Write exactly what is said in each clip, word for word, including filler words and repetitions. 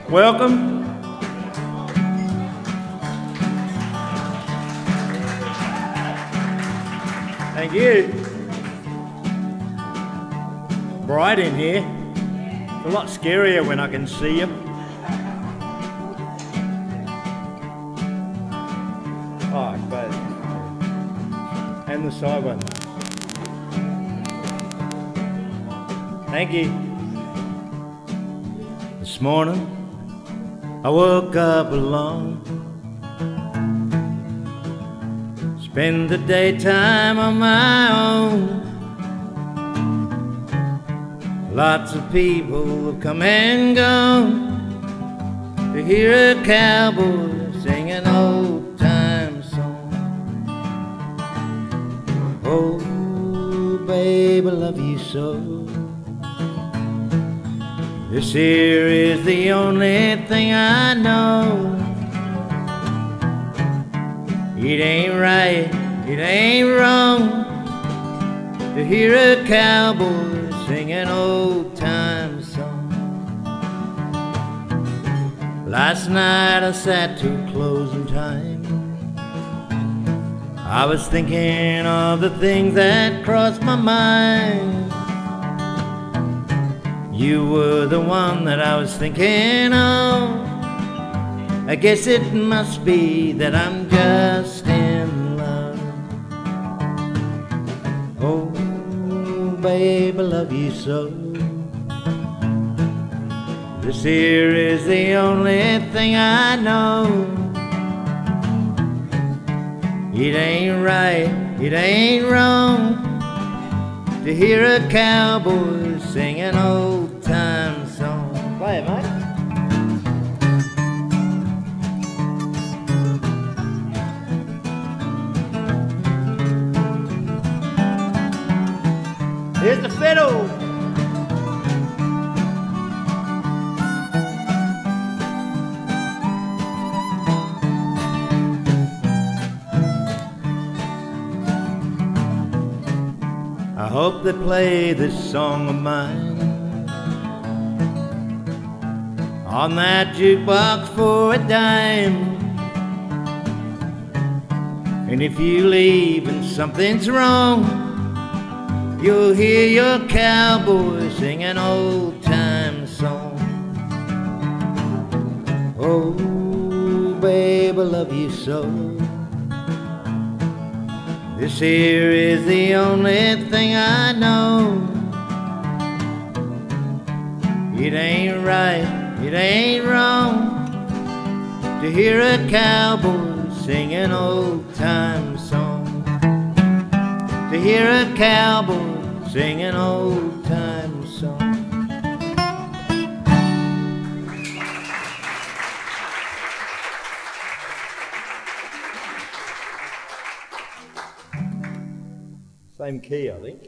Welcome. Thank you. Bright in here. It's a lot scarier when I can see you. Oh, both. And the side one. Thank you. This morning, I woke up alone. Spend the daytime on my own. Lots of people have come and gone to hear a cowboy sing an old time song. Oh, babe, I love you so. This here is the only thing I know. It ain't right, it ain't wrong to hear a cowboy sing an old time song. Last night I sat till closing time. I was thinking of the things that crossed my mind. You were the one that I was thinking of. I guess it must be that I'm just in love. Oh, babe, I love you so. This here is the only thing I know. It ain't right, it ain't wrong to hear a cowboy sing an old time song. Play it, mate. Here's the fiddle. I hope they play this song of mine on that jukebox for a dime. And if you leave and something's wrong, you'll hear your cowboy sing an old time song. Oh, babe, I love you so. This here is the only thing I know. It ain't right, it ain't wrong to hear a cowboy sing an old time song. To hear a cowboy sing an old time song. Same key, I think.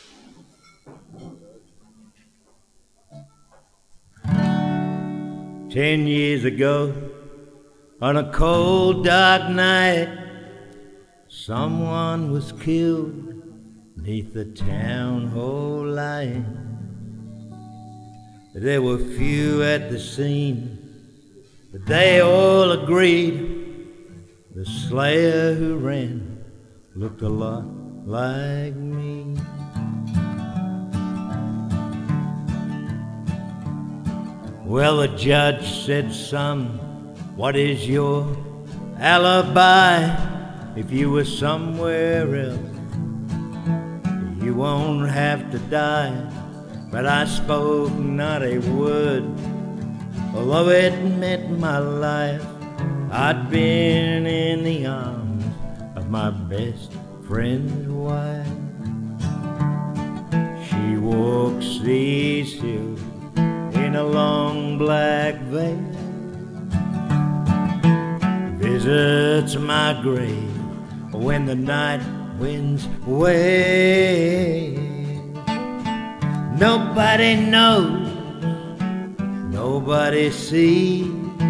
Ten years ago, on a cold, dark night, someone was killed neath the town hall light. There were few at the scene, but they all agreed the slayer who ran looked a lot like me. Well, the judge said, son, what is your alibi? If you were somewhere else, you won't have to die. But I spoke not a word, although it meant my life. I'd been in the arms of my best friend's wife. She walks these hills in a long black veil, visits my grave when the night winds wail. Nobody knows, nobody sees,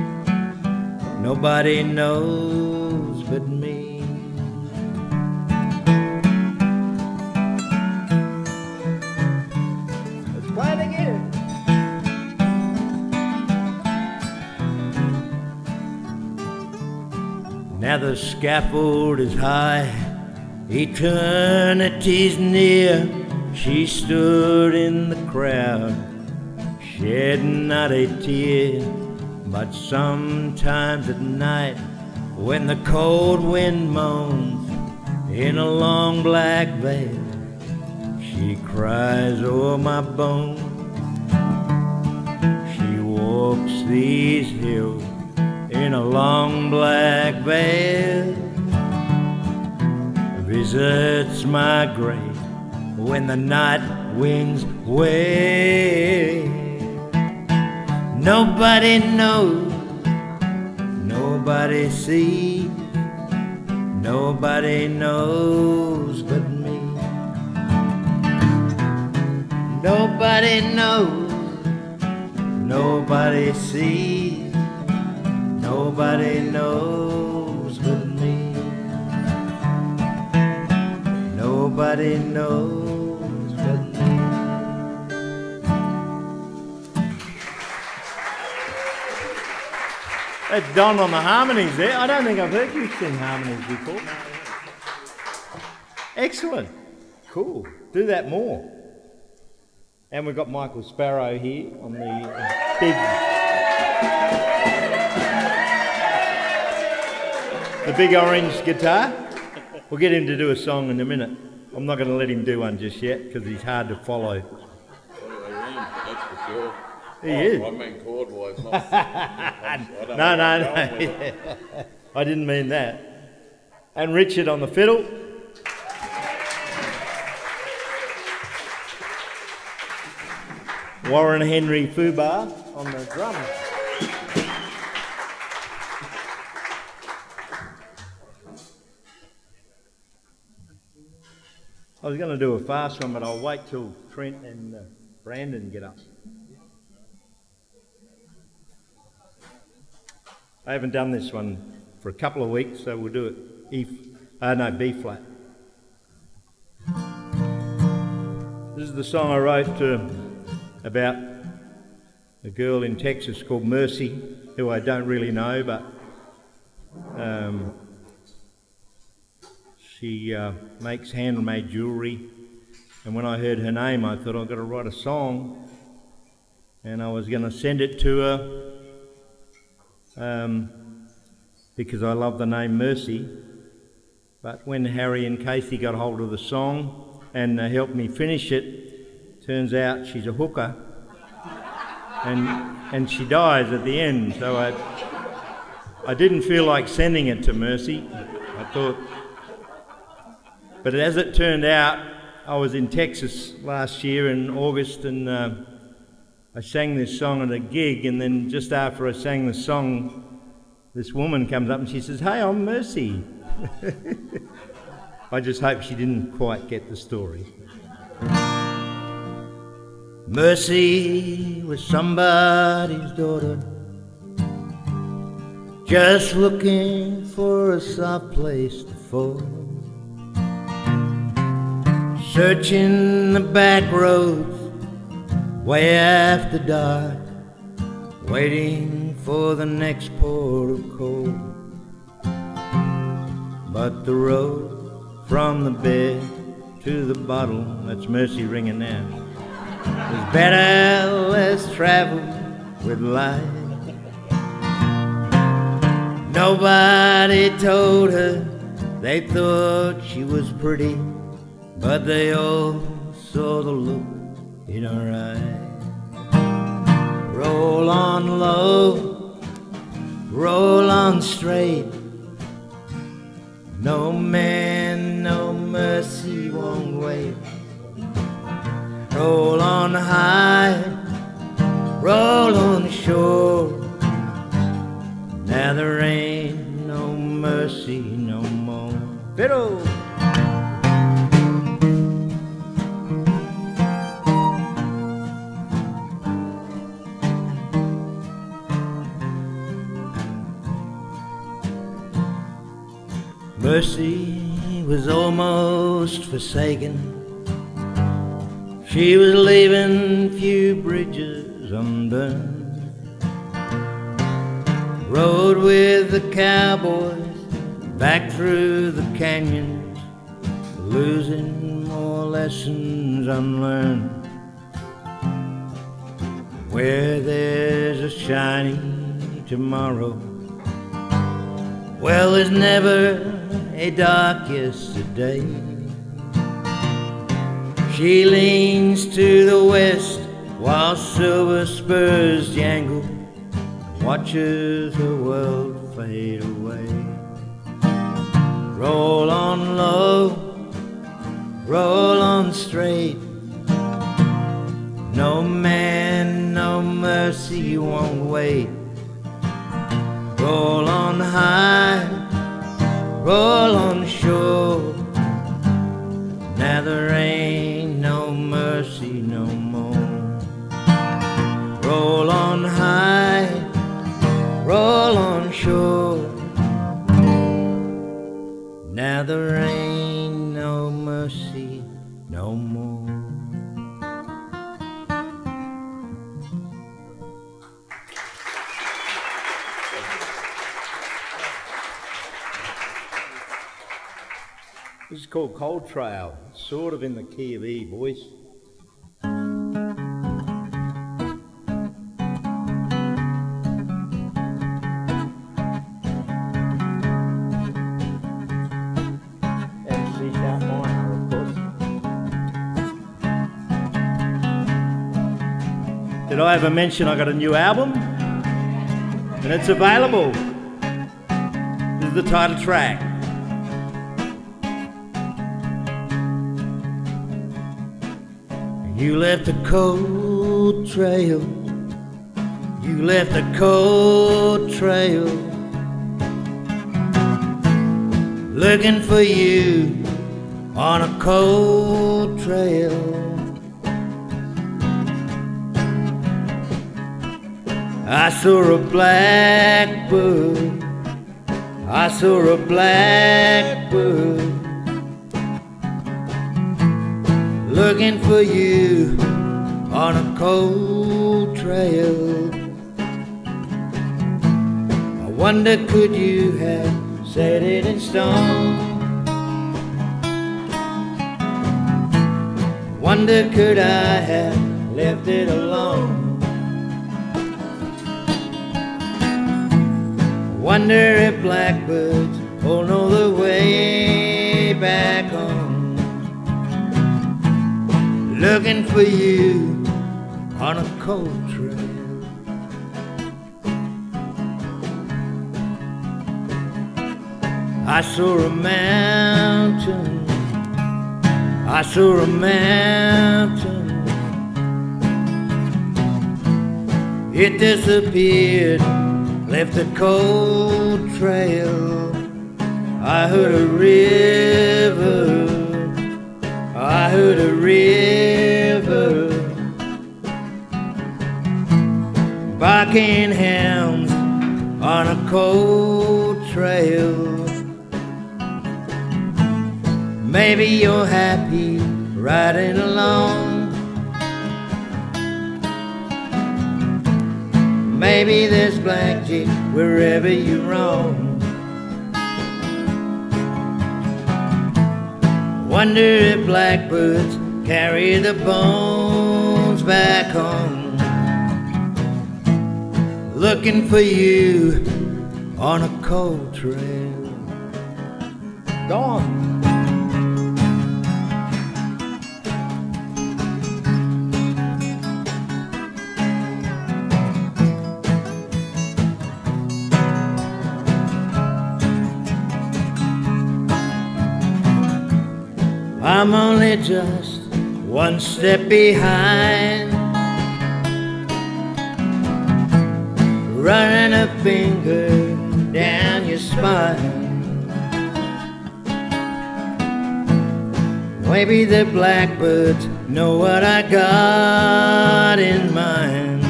nobody knows but me. Let's play it again. Now the scaffold is high, eternity's near. She stood in the crowd, shedding not a tear. But sometimes at night, when the cold wind moans in a long black veil, she cries o'er my bones. She walks these hills in a long black veil, visits my grave when the night winds wail. Nobody knows, nobody sees, nobody knows but me. Nobody knows, nobody sees, nobody knows but me. Nobody knows but me. That's Don on the harmonies there. I don't think I've heard you sing harmonies before. Excellent. Cool. Do that more. And we've got Michael Sparrow here on the big, the big orange guitar. We'll get him to do a song in a minute. I'm not going to let him do one just yet because he's hard to follow. That's for sure. He oh, is. I mean chord-wise, not... I don't no, know no, no. Yeah. I didn't mean that. And Richard on the fiddle. Warren Henry Fubar on the drums. I was going to do a fast one, but I'll wait till Trent and uh, Brandon get up. I haven't done this one for a couple of weeks, so we'll do it E, uh, no, B flat. This is the song I wrote uh, about a girl in Texas called Mercy, who I don't really know, but um, she uh, makes handmade jewellery. And when I heard her name, I thought I've got to write a song, and I was going to send it to her. Um, because I love the name Mercy, but when Harry and Casey got hold of the song and uh, helped me finish it, turns out she's a hooker, and and she dies at the end. So I I didn't feel like sending it to Mercy. I thought, but as it turned out, I was in Texas last year in August, and Uh, I sang this song at a gig, and then just after I sang the song, this woman comes up and she says, "Hey, I'm Mercy." I just hope she didn't quite get the story. Mercy was somebody's daughter, just looking for a soft place to fall, searching the back roads way after dark, waiting for the next port of call. But the road from the bed to the bottle, that's Mercy ringing now, is better less traveled with light. Nobody told her they thought she was pretty, but they all saw the look in her eye. Roll on low, roll on straight, no man, no mercy won't wait. Roll on high, roll on shore, now there ain't no mercy no more. Fiddle! Mercy was almost forsaken. She was leaving few bridges undone. Rode with the cowboys back through the canyons, losing more lessons unlearned. Where there's a shiny tomorrow, well, there's never a dark yesterday. She leans to the west while silver spurs jangle, watches her world fade away. Roll on low, roll on straight. No man, no mercy won't wait. Roll on high, roll on shore. Now there ain't no mercy no more. Roll on high, roll on shore. Now there ain't no mercy no more. This is called Quattro, sort of in the key of E, boys. And C sharp minor, of course. Did I ever mention I got a new album? And it's available. This is the title track. You left a cold trail, you left a cold trail, looking for you on a cold trail. I saw a blackbird, I saw a blackbird, looking for you on a cold trail. I wonder, could you have set it in stone? Wonder, could I have left it alone? Wonder if blackbirds all know the way back home. Looking for you on a cold trail. I saw a mountain, I saw a mountain. It disappeared, left a cold trail. I heard a river, I heard a river, barking hounds on a cold trail. Maybe you're happy riding along. Maybe there's blackjack wherever you roam. Wonder if blackbirds carry the bones back home. Looking for you on a cold trail. Go on. I'm only just one step behind, running a finger down your spine. Maybe the blackbirds know what I got in mind.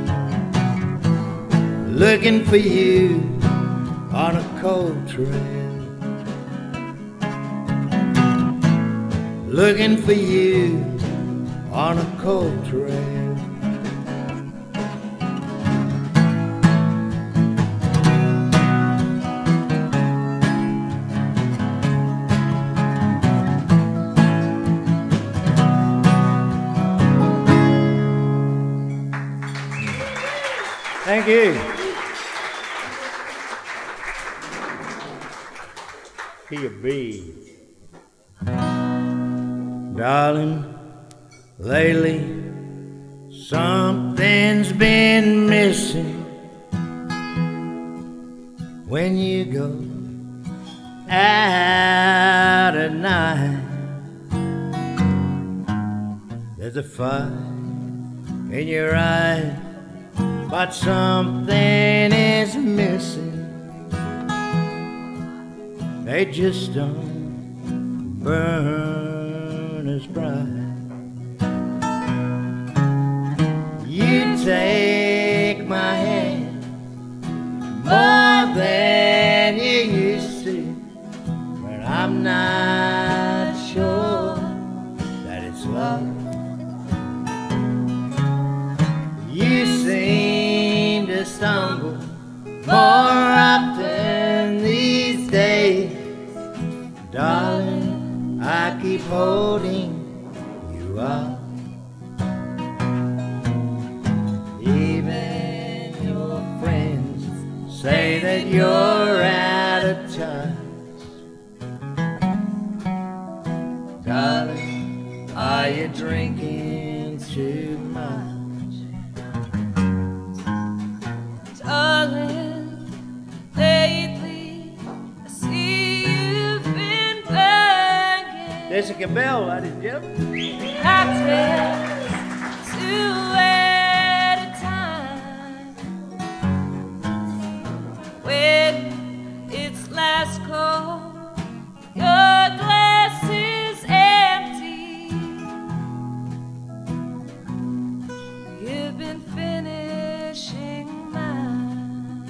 Looking for you on a cold trail. Looking for you on a cold trail. Thank you. Here be. Darling, lately something's been missing when you go out at night. There's a fire in your eye, but something is missing. They just don't burn as bright. You take my hand more than you used to, but I'm not sure that it's love. You seem to stumble more often these days. Darling, I keep holding you up. Even your friends say that you're out of touch. Darling, are you drinking too much? Darling, lately I see you've been banging Jessica Bell, ladies and gentlemen. cocktails two at a time. When it's last call, your glass is empty. You've been finishing mine.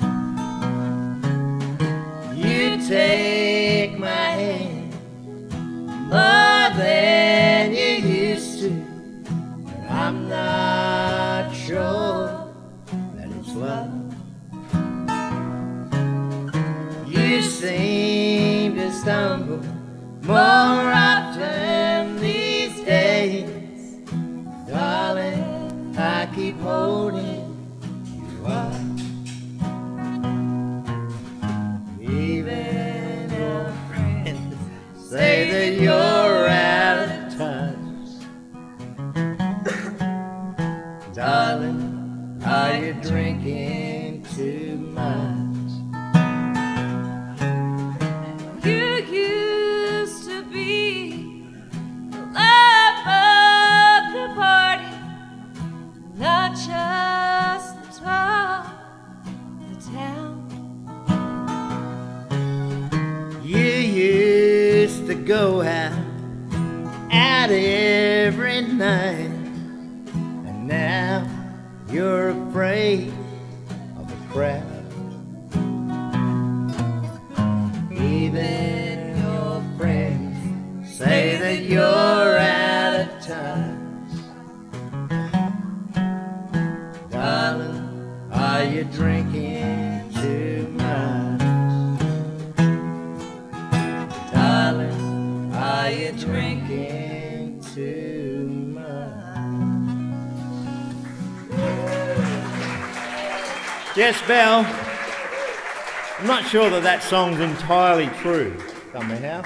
You take my hand more than you used to, but I'm not sure that it's love. You seem to stumble more often these days. Darling, I keep holding you up. Even your friends say that you're out of touch. Darling, are you drinking too much? You used to be the life of the party, not just the talk of the town. You used to go out, out every night, and now you're afraid of the crowd. Even your friends say that you're out of touch. Darling, are you drinking too much? Darling, are you drinking too much? Jess Bell. I'm not sure that that song's entirely true, somehow.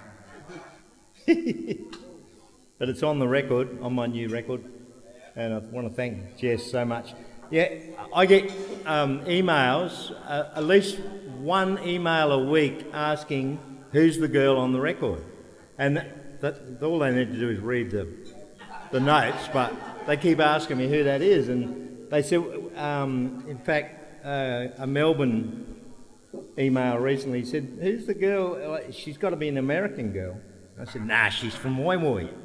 But it's on the record, on my new record. And I want to thank Jess so much. Yeah, I get um, emails, uh, at least one email a week asking who's the girl on the record. And that, that, all they need to do is read the, the notes, but they keep asking me who that is. And they said, um, in fact, uh, a Melbourne email recently said, who's the girl? She's got to be an American girl. I said, nah, she's from Moi Moi.